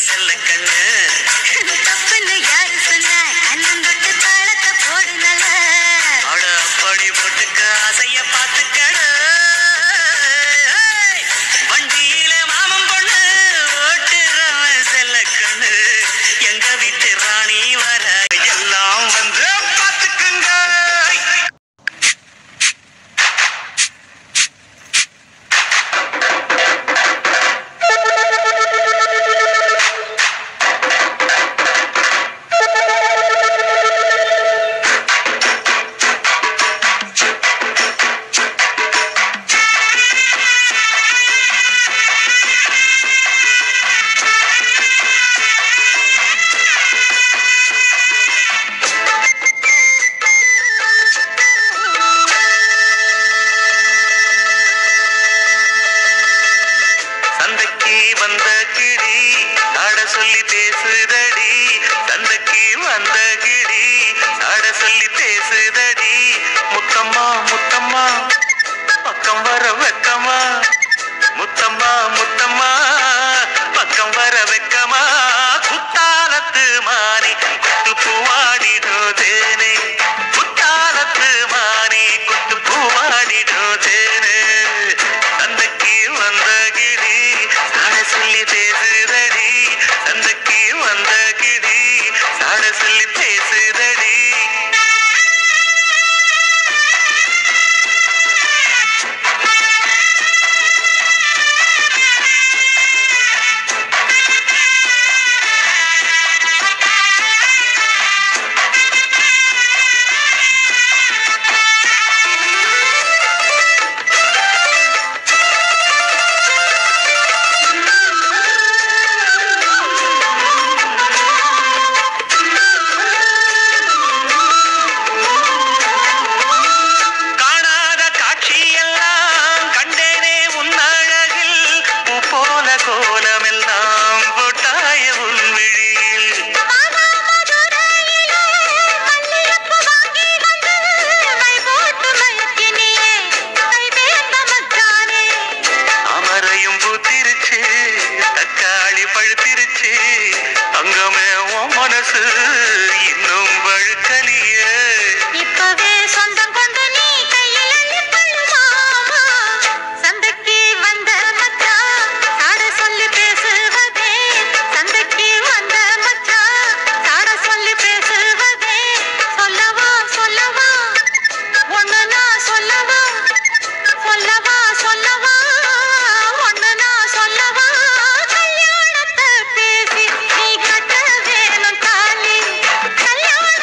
செல்ல கண்ணு தப்புன்னு யாரு சொன்ன அண்ணன் தொட்டு தாளத்தை போடு நல்ல அட அப்படி போட்டுக்க ஆசைய பார்த்துக்கட வண்டியில மாமன் பொண்ணு ஓட்டுறவன் செல்ல கண்ணு எங்க வீட்டு ராணி வர எல்லாம் வந்து பார்த்துக்குங்க. வந்த கிடி ஆட சொல்லி பேசுதடி சந்தைக்கு வந்த கிடி ஆட சொல்லி பேசுதடி முத்தம்மா முத்தம்மா பக்கம் வர வெக்கமா முத்தம்மா முத்தம்மா பக்கம் வர வெக்கமா குத்தாலத்து மாறி குத்து பூவாடிடும் தேனே குத்தாலத்து மாறி குத்து பூவாடிடும் தேனே சந்தைக்கு வந்த கிடி சொல்லி பேசுதடி சந்தைக்கு வந்த கிடி சாட சொல்லி பேசுதடி கோலமெல்லாம் போட்டாய உன் விழியில் அமரையும் பூத்திருச்சு தக்காளி பழுத்திருச்சு அங்கமே உன் மனசு இன்னும் வழுக்கலியே இப்பவே சொந்தம் கொண்டு நீ கையில் அள்ளி கொள்ளுமாமா சந்தைக்கு வந்த மச்சான் சாட சொல்லி பேசுவதே சந்தைக்கு வந்த மச்சான் சாட சொல்லி பேசுவதே சொல்லவா சொல்லவா ஒண்ணு நான் சொல்லவா சொல்லவா சொல்லவா ஒண்ணு நான் சொல்லவா கல்யாணத்தை பேசி நீ கட்ட வேணும் தாலி கல்யாண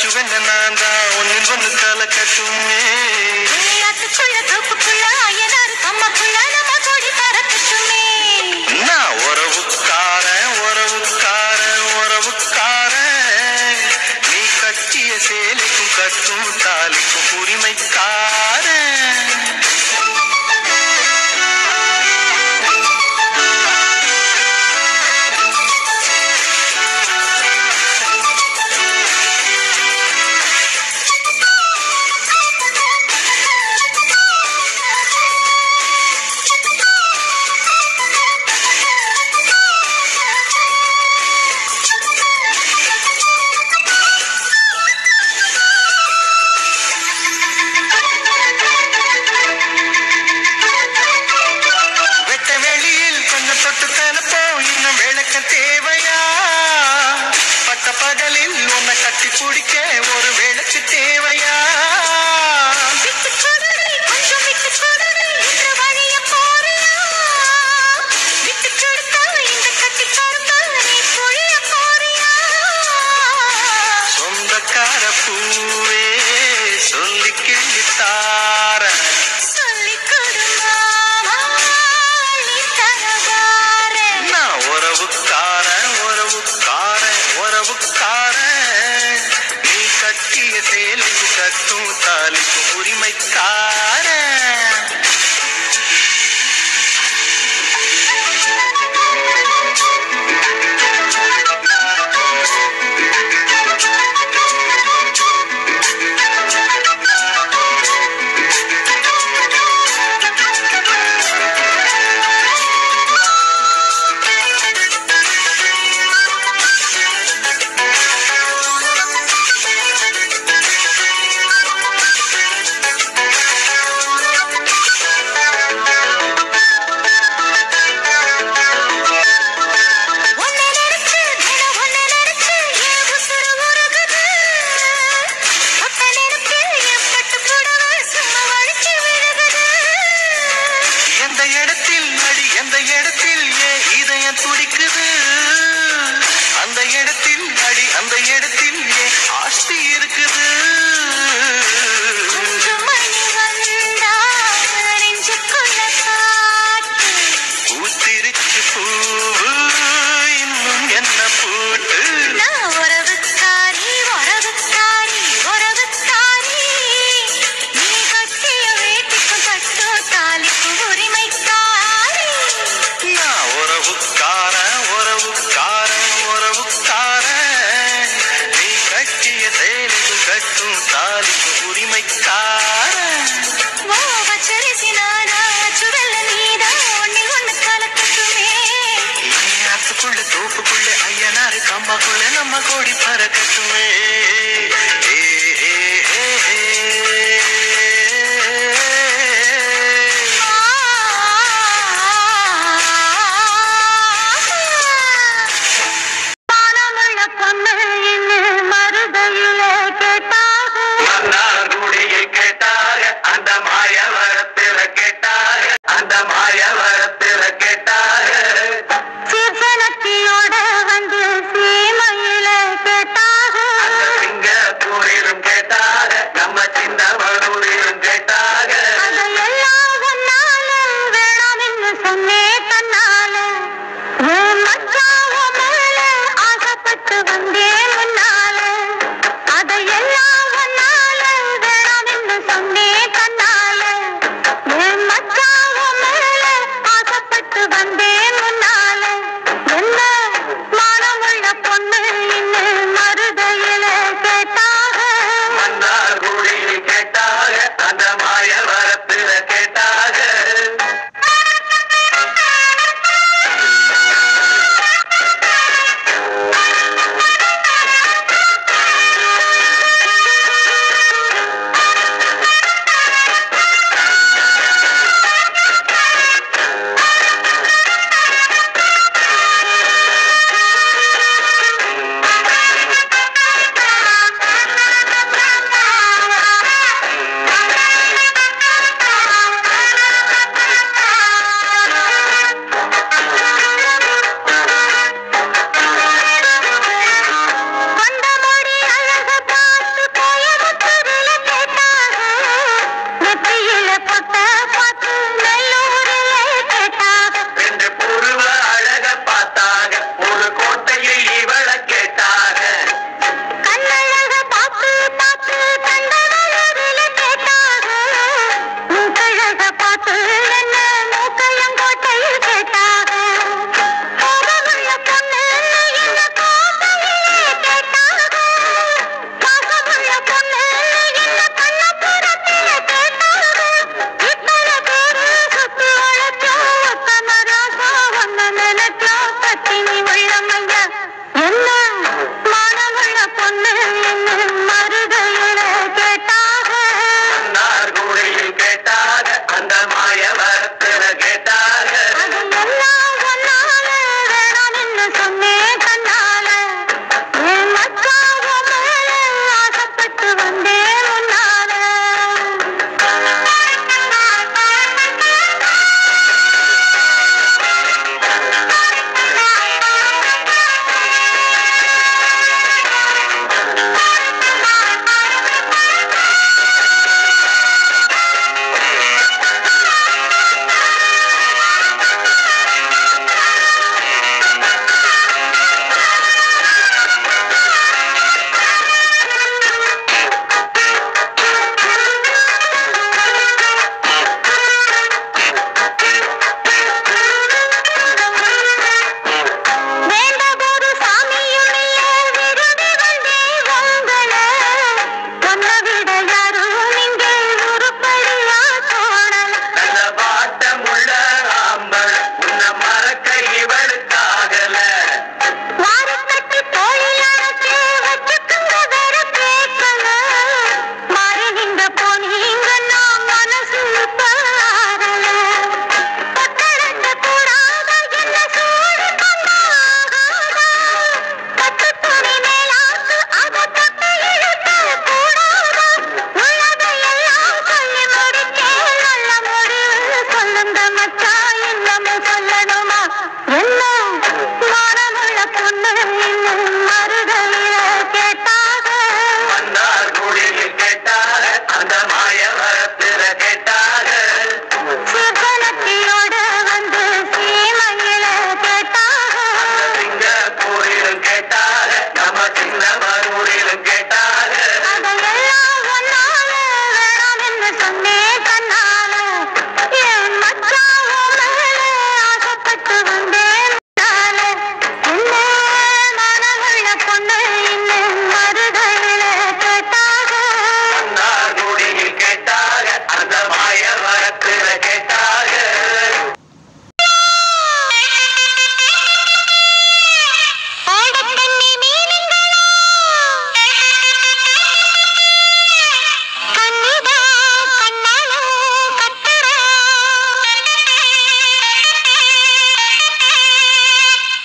காய்ச்சுவென்ன நான் தான் ஒன்னில் ஒன்று கலக்கட்டுமே விளையாட்டுக்குள்ள தோப்புக்குள்ள அயனாரு கம்மக்குள்ள நம்ம கொடி பறக்கட்டுமே நான் உறவுக்காரன் உறவுக்காரன் உறவுக்காரன் நீ கட்டிய சேலைக்கும் கட்டும் தாலிக்கும் உரிமைக்காரன் தேவையா பட்ட பகலில் உன்னை கட்டி பிடிக்க ஒரு வேலைக்கு தேவையா கொஞ்சம் விட்டு கொடுடி இந்த வழிய போறியா விட்டு கொடுத்தா இந்த கட்டி கொடுத்தா நீ பொழிய போறியா சொந்தக்கார பூவே சொல்லி கிள்ளித்தார சொல்லி கொடுமா உறவுக்காரன் உறவுக்காரன் உறவுக்காரன் நீ கட்டிய சேலைக்கு கட்டும் தாலிக்கு உரிமைக்காரன் துடிக்குது அந்த இடத்தில் அடி அந்த இடத்தில் ஆஸ்தி இருக்குது பூத்திருச்சு பூவு இன்னும் என்ன பூட்டு உறவுக்காரி உறவுக்காரி உறவுக்காரி நீ கட்டிய வேட்டிக்கும் கட்டோ தாலிக்கும் உரிமைக்காரி நான் உறவுக்காரன் உறவுக்காரன் உறவுக்காரன் நீ கட்டிய சேலைக்கும் கட்டும் தாலிக்கும் உரிமைக்காரன் பச்சரிசி நானா சுடல்ல நீதான் ஒன்னில் ஒண்ணு கலக்கட்டுமே ஆத்துக்குள்ள தோப்புக்குள்ள ஐயனாரு கம்பாக்குள்ள நம்ம கோடி பறக்கட்டுமே வந்து சீமையில கேட்டாக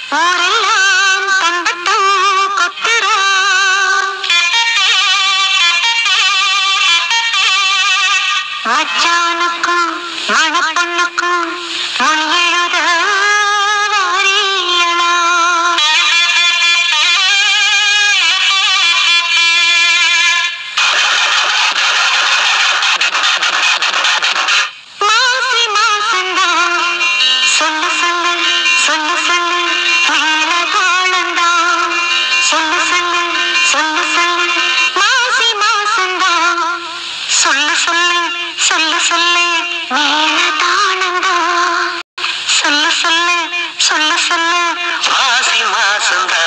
ஊரெல்லாம் தம்பட்டம் கொட்டுறா மச்சானுக்கும் மணப்பொண்ணுக்கும் மொழி எழுத வாரியலா மாசி மாசந்தா சொல்லு சொல்லு சொல்லு சொல்லு மேல தாளந்தா சொல்லு சொல்லு சொல்லு சொல்லு மாசி மாசந்தா சொல்லு சொல்லு சொல்லு சொல்லு மேல தாளந்தா சொல்லு சொல்லு சொல்லு சொல்லு மாசி மாசந்தா